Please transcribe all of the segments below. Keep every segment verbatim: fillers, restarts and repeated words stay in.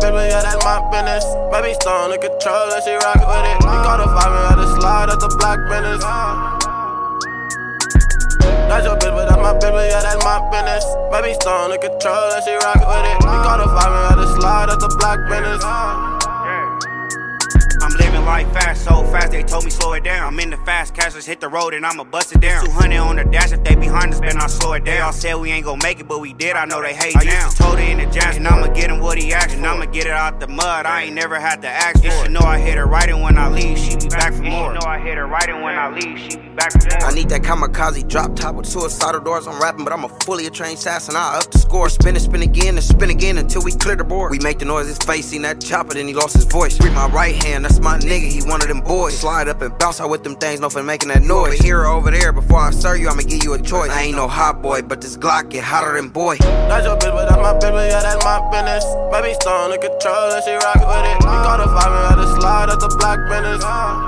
baby, yeah, that's my business. Baby stone in control and she rock with it. We call the five, we had to slide at the black business. That's your bitch, but that's my baby, yeah, that's my business. Baby stone in control and she rock with it. We call the five, we had to slide at the black business. I'm living life fast, so fast they told me slow it down. I'm in the fast cash, let's hit the road and I'ma bust it down. two hundred on the dash, if they behind us, then I'll slow it down. They all said we ain't gon' make it, but we did, I know they hate now. I used to told her in the jazz, and I'ma get him what he asked for. And I'ma get it out the mud, I ain't never had to ask for it. She know I hit her right, and when I leave, she be back for more. She know I hit her right, and when I leave, she be back for more. I need that kamikaze drop top with suicidal doors. I'm rapping, but I'm a fully a trained assassin, I up the score. Spin and spin again and spin again until we clear the board. We make the noise, his face, seen that chopper, then he lost his voice. Free my right hand, that's my nigga, he one of them boys. Slide up and bounce out with them things, no for making that noise. Here or over there, before I serve you, I'ma give you a choice. I ain't no hot boy, but this Glock get hotter than boy. That's your bitch, but that's my baby, yeah, that's my business. Baby stone in control and she rock with it. We call the five, we had to slide at the black business.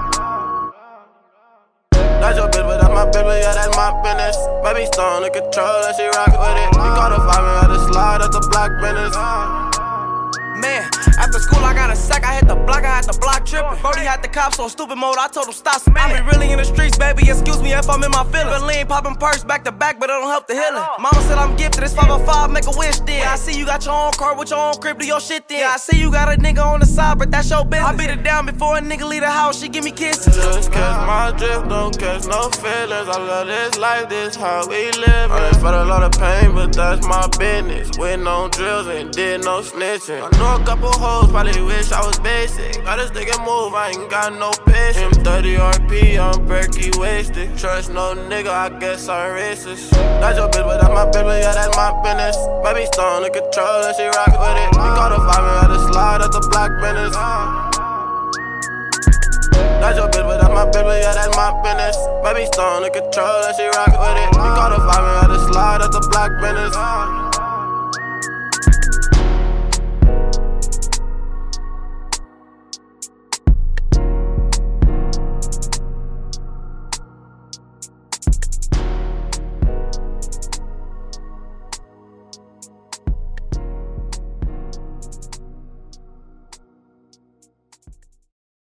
That's your bitch, but that's my baby, yeah, that's my business. Baby stone in control and she rock with it. We call the five, we had to slide at the black business. Man, after school I got a sack, I hit the block, I had the block trippin'. Brody had the cops on stupid mode, I told him stop spinning. I be really in the streets, baby, excuse me if I'm in my feelings. But lean poppin' purse back to back, but it don't help the healing. Mama said I'm gifted, it's five oh five, make a wish then. I see you got your own car with your own crib, do your shit then. Yeah, I see you got a nigga on the side, but that's your business. I beat it down before a nigga leave the house, she give me kisses. Just catch my drift, don't catch no feelings. I love this life, this how we live. I done felt a lot of pain, but that's my business. Went on drills and did no snitching. I know a couple hoes probably wish I was basic. Got a stick and move, I ain't got no patience. M thirty R P, I'm perky wasted. Trust no nigga, I guess I'm racist. That's your bitch, but that's my baby, yeah, that's my business. Baby stone in control and she rock with it. We call the five, we had to slide at the black business. That's your bitch, but that's my baby, yeah, that's my business. Baby stone in control and she rock with it. We call the five, we had to slide at the black business.